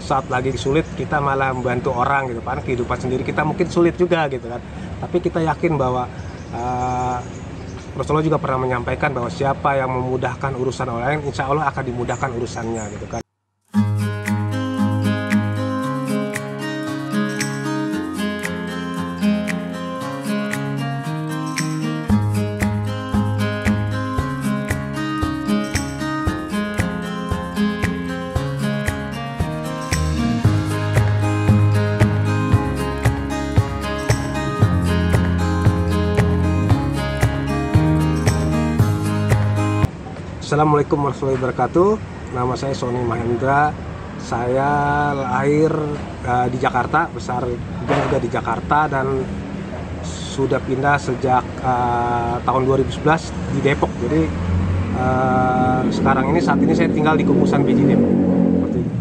saat lagi sulit kita malah membantu orang gitu kan, kehidupan sendiri kita mungkin sulit juga gitu kan, tapi kita yakin bahwa Rasulullah juga pernah menyampaikan bahwa siapa yang memudahkan urusan orang lain, insya Allah akan dimudahkan urusannya gitu kan. Assalamualaikum warahmatullahi wabarakatuh. Nama saya Sony Mahendra. Saya lahir di Jakarta, besar juga di Jakarta, dan sudah pindah sejak tahun 2011 di Depok. Jadi saat ini saya tinggal di Kukusan Beji Depok. Seperti itu.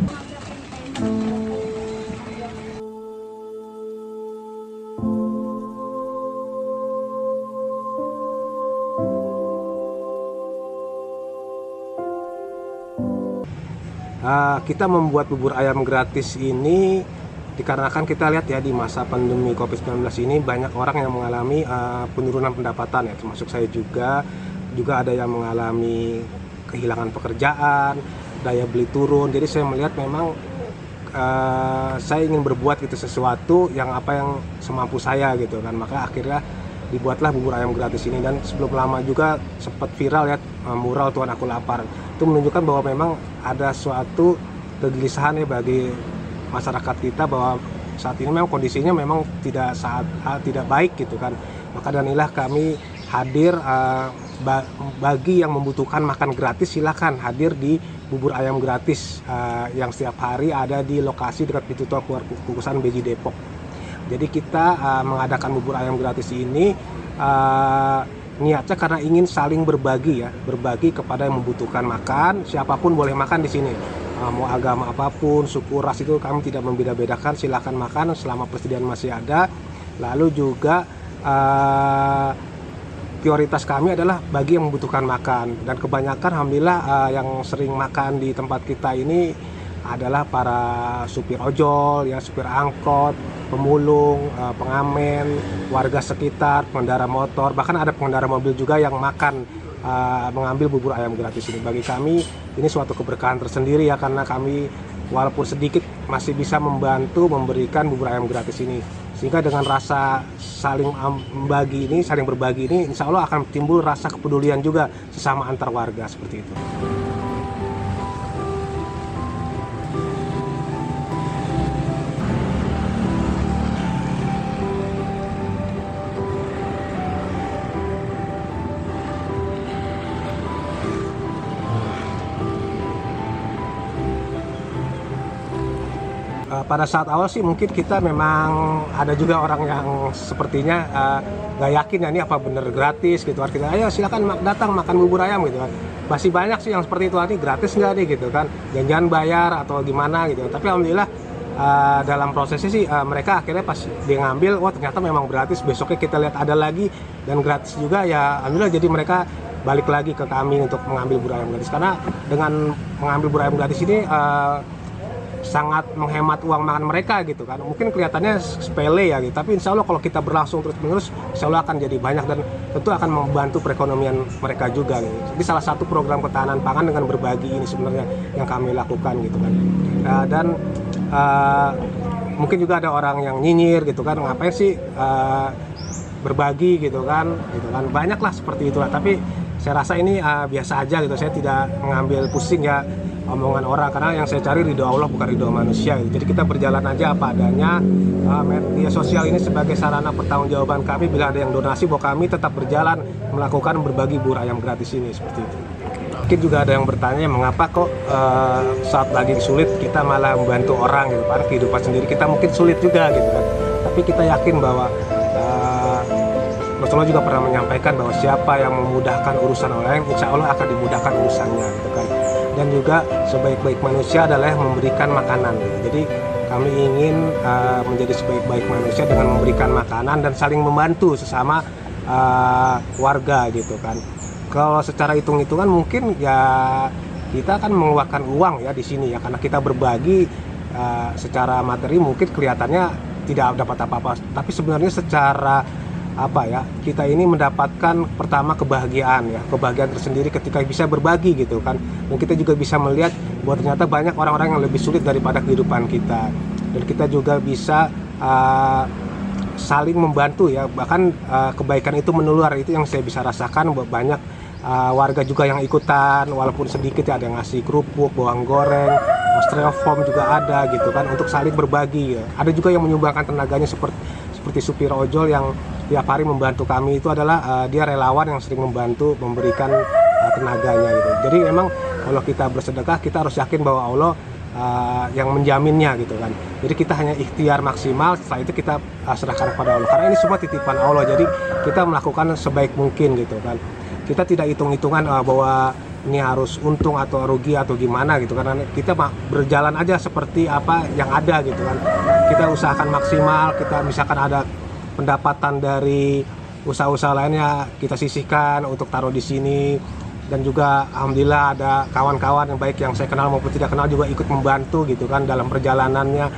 Kita membuat bubur ayam gratis ini dikarenakan kita lihat ya di masa pandemi COVID-19 ini banyak orang yang mengalami penurunan pendapatan ya, termasuk saya juga ada yang mengalami kehilangan pekerjaan, daya beli turun. Jadi saya melihat memang saya ingin berbuat gitu sesuatu yang semampu saya gitu kan, maka akhirnya dibuatlah bubur ayam gratis ini. Dan sebelum lama juga sempat viral ya mural Tuhan Aku Lapar. Itu menunjukkan bahwa memang ada suatu kegelisahan ya bagi masyarakat kita, bahwa saat ini memang kondisinya memang tidak baik gitu kan. Maka dan inilah kami hadir bagi yang membutuhkan makan gratis, silakan hadir di bubur ayam gratis yang setiap hari ada di lokasi dekat pintu tol keluar Kukusan Beji Depok. Jadi kita mengadakan bubur ayam gratis ini niatnya karena ingin saling berbagi ya, berbagi kepada yang membutuhkan makan. Siapapun boleh makan di sini, mau agama apapun, suku, ras, itu kami tidak membeda-bedakan, silakan makan selama persediaan masih ada. Lalu juga prioritas kami adalah bagi yang membutuhkan makan, dan kebanyakan alhamdulillah yang sering makan di tempat kita ini adalah para supir ojol, ya, supir angkot, pemulung, pengamen, warga sekitar, pengendara motor, bahkan ada pengendara mobil juga yang makan mengambil bubur ayam gratis ini. Bagi kami ini suatu keberkahan tersendiri ya, karena kami walaupun sedikit masih bisa membantu memberikan bubur ayam gratis ini. Sehingga dengan rasa saling berbagi ini, insya Allah akan timbul rasa kepedulian juga sesama antar warga, seperti itu. Pada saat awal sih mungkin kita memang ada juga orang yang sepertinya nggak yakin ya ini apa bener gratis gitu kan. Kita ayo silakan datang makan bubur ayam gitu kan. Masih banyak sih yang seperti itu, ini gratis nggak nih gitu kan, jangan bayar atau gimana gitu. Tapi alhamdulillah dalam prosesnya sih mereka akhirnya pas dia ngambil, wah ternyata memang gratis. Besoknya kita lihat ada lagi dan gratis juga ya, alhamdulillah. Jadi mereka balik lagi ke kami untuk mengambil bubur ayam gratis, karena dengan mengambil bubur ayam gratis ini sangat menghemat uang makan mereka gitu kan. Mungkin kelihatannya sepele ya gitu, tapi insya Allah kalau kita berlangsung terus menerus, insya Allah akan jadi banyak dan tentu akan membantu perekonomian mereka juga gitu. Jadi salah satu program ketahanan pangan dengan berbagi ini sebenarnya yang kami lakukan gitu kan. Dan mungkin juga ada orang yang nyinyir gitu kan, ngapain sih berbagi gitu kan, banyaklah seperti itulah. Tapi saya rasa ini biasa aja gitu, saya tidak mengambil pusing ya omongan orang, karena yang saya cari ridho Allah bukan ridho manusia gitu. Jadi kita berjalan aja apa adanya. Media sosial ini sebagai sarana pertanggungjawaban kami, bila ada yang donasi bahwa kami tetap berjalan melakukan berbagi bubur ayam gratis ini, seperti itu. Mungkin juga ada yang bertanya mengapa kok saat lagi sulit kita malah membantu orang gitu, karena kehidupan sendiri kita mungkin sulit juga gitu kan. Tapi kita yakin bahwa Rasulullah juga pernah menyampaikan bahwa siapa yang memudahkan urusan orang lain, insya Allah akan dimudahkan urusannya gitu kan. Dan juga sebaik-baik manusia adalah yang memberikan makanan gitu. Jadi kami ingin menjadi sebaik-baik manusia dengan memberikan makanan dan saling membantu sesama warga gitu kan. Kalau secara hitung-hitungan mungkin ya kita akan mengeluarkan uang ya di sini ya, karena kita berbagi secara materi mungkin kelihatannya tidak dapat apa-apa, tapi sebenarnya secara apa ya, kita ini mendapatkan pertama kebahagiaan ya, kebahagiaan tersendiri ketika bisa berbagi gitu kan. Dan kita juga bisa melihat bahwa ternyata banyak orang-orang yang lebih sulit daripada kehidupan kita, dan kita juga bisa saling membantu ya, bahkan kebaikan itu menular. Itu yang saya bisa rasakan, banyak warga juga yang ikutan walaupun sedikit ya, ada yang ngasih kerupuk, bawang goreng, styrofoam juga ada gitu kan, untuk saling berbagi ya. Ada juga yang menyumbangkan tenaganya seperti supir ojol yang tiap hari membantu kami. Itu adalah dia relawan yang sering membantu, memberikan tenaganya gitu. Jadi memang kalau kita bersedekah, kita harus yakin bahwa Allah yang menjaminnya gitu kan. Jadi kita hanya ikhtiar maksimal, setelah itu kita serahkan kepada Allah, karena ini semua titipan Allah. Jadi kita melakukan sebaik mungkin gitu kan. Kita tidak hitung-hitungan bahwa ini harus untung atau rugi atau gimana gitu, karena kita berjalan aja seperti apa yang ada gitu kan. Kita usahakan maksimal, kita misalkan ada pendapatan dari usaha-usaha lainnya kita sisihkan untuk taruh di sini. Dan juga alhamdulillah ada kawan-kawan yang baik yang saya kenal maupun tidak kenal juga ikut membantu gitu kan dalam perjalanannya.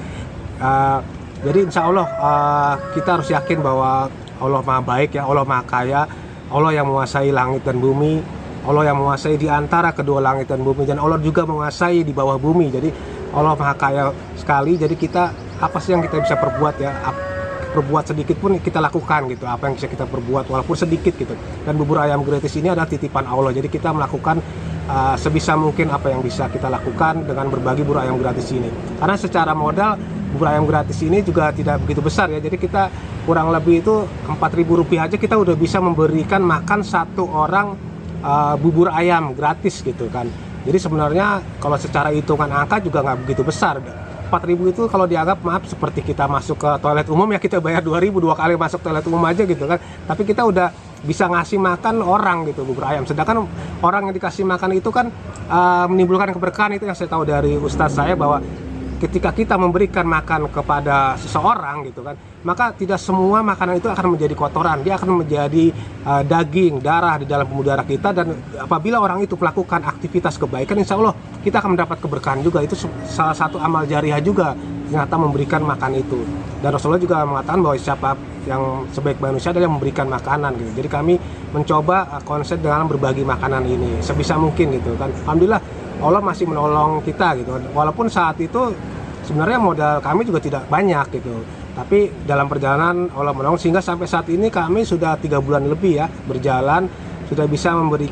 Jadi insya Allah kita harus yakin bahwa Allah maha baik ya, Allah maha kaya, Allah yang menguasai langit dan bumi, Allah yang menguasai di antara kedua langit dan bumi, dan Allah juga menguasai di bawah bumi. Jadi Allah maha kaya sekali. Jadi kita, apa sih yang kita bisa perbuat ya, perbuat sedikit pun kita lakukan gitu, apa yang bisa kita perbuat walaupun sedikit gitu. Dan bubur ayam gratis ini adalah titipan Allah, jadi kita melakukan sebisa mungkin apa yang bisa kita lakukan dengan berbagi bubur ayam gratis ini. Karena secara modal bubur ayam gratis ini juga tidak begitu besar ya, jadi kita kurang lebih itu Rp4.000 aja kita udah bisa memberikan makan satu orang bubur ayam gratis gitu kan. Jadi sebenarnya kalau secara hitungan angka juga nggak begitu besar. 4.000 itu kalau dianggap, maaf, seperti kita masuk ke toilet umum ya, kita bayar 2.000 2 kali masuk toilet umum aja gitu kan. Tapi kita udah bisa ngasih makan orang gitu bubur ayam. Sedangkan orang yang dikasih makan itu kan menimbulkan keberkahan. Itu yang saya tahu dari ustadz saya, bahwa ketika kita memberikan makan kepada seseorang gitu kan, maka tidak semua makanan itu akan menjadi kotoran, dia akan menjadi daging, darah di dalam pembuluh darah kita. Dan apabila orang itu melakukan aktivitas kebaikan, insya Allah kita akan mendapat keberkahan juga. Itu salah satu amal jariah juga, ternyata memberikan makan itu. Dan Rasulullah juga mengatakan bahwa siapa yang sebaik manusia adalah yang memberikan makanan gitu. Jadi kami mencoba konsep dengan berbagi makanan ini sebisa mungkin gitu kan. Alhamdulillah Allah masih menolong kita gitu. Walaupun saat itu sebenarnya modal kami juga tidak banyak gitu, tapi dalam perjalanan Allah menolong sehingga sampai saat ini kami sudah 3 bulan lebih ya berjalan, sudah bisa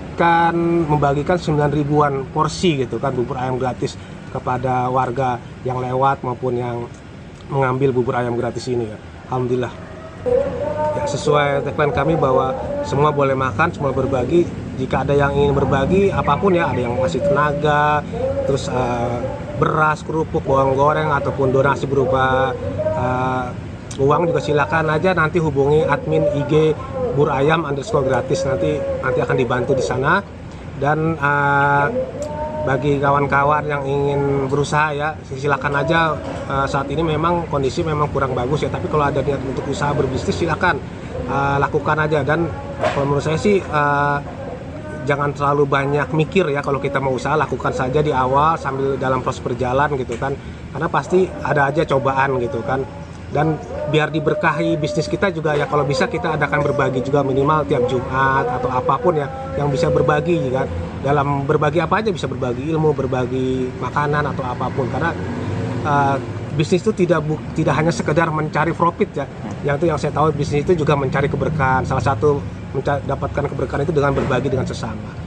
membagikan 9.000-an porsi gitu kan bubur ayam gratis kepada warga yang lewat maupun yang mengambil bubur ayam gratis ini ya. Alhamdulillah ya, sesuai tagline kami bahwa semua boleh makan, semua berbagi. Jika ada yang ingin berbagi apapun ya, ada yang ngasih tenaga, terus beras, kerupuk, bawang goreng, ataupun donasi berupa uang juga silakan aja, nanti hubungi admin IG burayam_gratis, nanti akan dibantu di sana. Dan bagi kawan-kawan yang ingin berusaha ya, silakan aja. Saat ini memang kondisi memang kurang bagus ya, tapi kalau ada niat untuk usaha berbisnis silakan lakukan aja. Dan kalau menurut saya sih jangan terlalu banyak mikir ya, kalau kita mau usaha lakukan saja di awal sambil dalam proses berjalan gitu kan, karena pasti ada aja cobaan gitu kan. Dan biar diberkahi bisnis kita juga ya, kalau bisa kita adakan berbagi juga minimal tiap Jumat atau apapun ya yang bisa berbagi kan. Dalam berbagi apa aja, bisa berbagi ilmu, berbagi makanan atau apapun, karena bisnis itu tidak hanya sekedar mencari profit ya. Yang saya tahu bisnis itu juga mencari keberkahan. Salah satu mendapatkan keberkahan itu dengan berbagi dengan sesama.